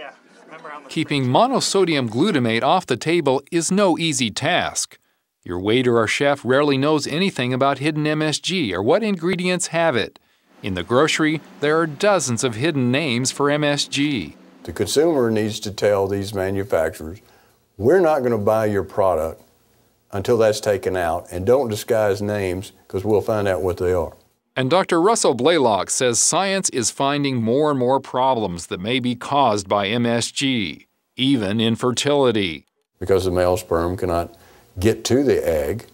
Keeping monosodium glutamate off the table is no easy task. Your waiter or chef rarely knows anything about hidden MSG or what ingredients have it. In the grocery, there are dozens of hidden names for MSG. The consumer needs to tell these manufacturers, we're not going to buy your product until that's taken out, and don't disguise names because we'll find out what they are. And Dr. Russell Blaylock says science is finding more and more problems that may be caused by MSG, even infertility. Because the male sperm cannot get to the egg,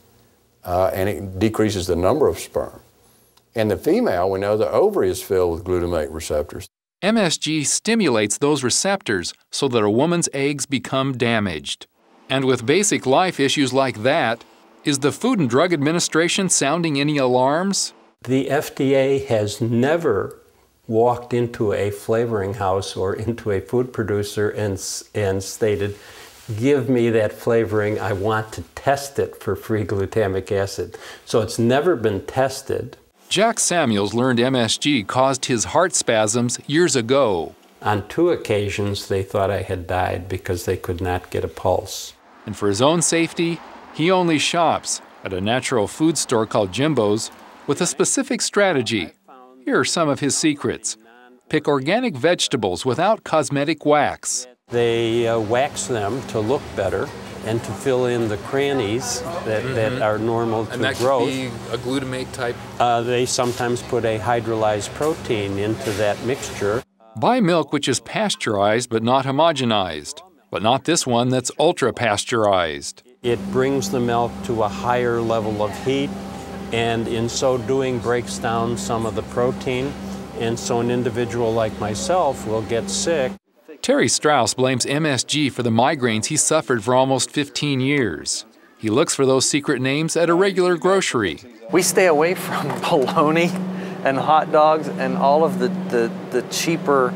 and it decreases the number of sperm. And the female, we know the ovary is filled with glutamate receptors. MSG stimulates those receptors so that a woman's eggs become damaged. And with basic life issues like that, is the Food and Drug Administration sounding any alarms? The FDA has never walked into a flavoring house or into a food producer and stated, give me that flavoring, I want to test it for free glutamic acid. So it's never been tested. Jack Samuels learned MSG caused his heart spasms years ago. On 2 occasions, they thought I had died because they could not get a pulse. And for his own safety, he only shops at a natural food store called Jimbo's with a specific strategy. Here are some of his secrets. Pick organic vegetables without cosmetic wax. They wax them to look better and to fill in the crannies that are normal to growth. And that could be a glutamate type? They sometimes put a hydrolyzed protein into that mixture. Buy milk which is pasteurized but not homogenized, but not this one that's ultra-pasteurized. It brings the milk to a higher level of heat, and in so doing breaks down some of the protein, and so an individual like myself will get sick. Terry Strauss blames MSG for the migraines he suffered for almost 15 years. He looks for those secret names at a regular grocery. We stay away from bologna and hot dogs and all of the cheaper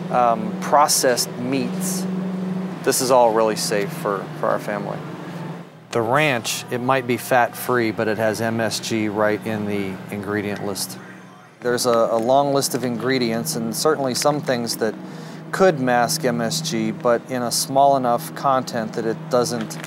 processed meats. This is all really safe for our family. The ranch, it might be fat-free, but it has MSG right in the ingredient list. There's a long list of ingredients, and certainly some things that could mask MSG, but in a small enough content that it doesn't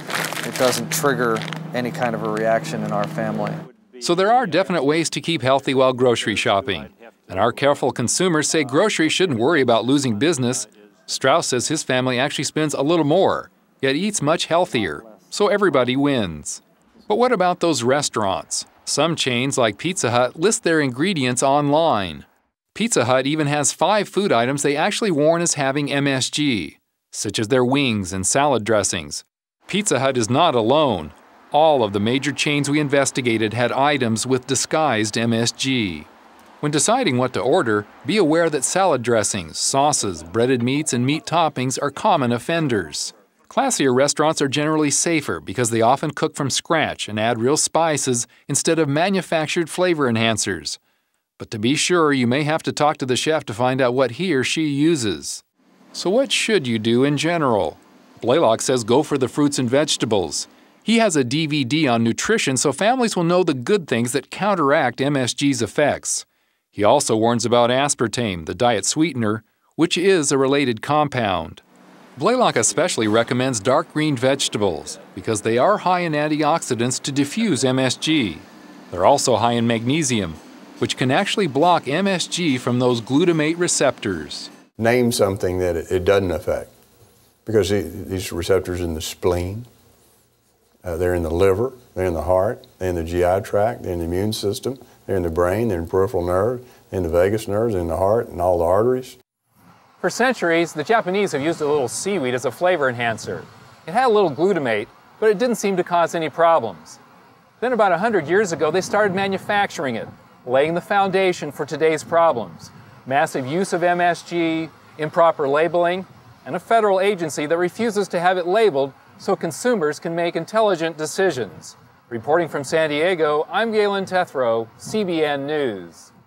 trigger any kind of a reaction in our family. So there are definite ways to keep healthy while grocery shopping. And our careful consumers say groceries shouldn't worry about losing business. Strauss says his family actually spends a little more, yet eats much healthier. So everybody wins. But what about those restaurants? Some chains like Pizza Hut list their ingredients online. Pizza Hut even has 5 food items they actually warn as having MSG, such as their wings and salad dressings. Pizza Hut is not alone. All of the major chains we investigated had items with disguised MSG. When deciding what to order, be aware that salad dressings, sauces, breaded meats, and meat toppings are common offenders. Classier restaurants are generally safer because they often cook from scratch and add real spices instead of manufactured flavor enhancers. But to be sure, you may have to talk to the chef to find out what he or she uses. So what should you do in general? Blaylock says go for the fruits and vegetables. He has a DVD on nutrition so families will know the good things that counteract MSG's effects. He also warns about aspartame, the diet sweetener, which is a related compound. Blaylock especially recommends dark green vegetables because they are high in antioxidants to diffuse MSG. They're also high in magnesium, which can actually block MSG from those glutamate receptors. Name something that it doesn't affect, because these receptors in the spleen, they're in the liver, they're in the heart, they're in the GI tract, they're in the immune system, they're in the brain, they're in peripheral nerve, they're in the vagus nerves, they're in the heart, and all the arteries. For centuries, the Japanese have used a little seaweed as a flavor enhancer. It had a little glutamate, but it didn't seem to cause any problems. Then about 100 years ago, they started manufacturing it, laying the foundation for today's problems. Massive use of MSG, improper labeling, and a federal agency that refuses to have it labeled so consumers can make intelligent decisions. Reporting from San Diego, I'm Gailon Totheroh, CBN News.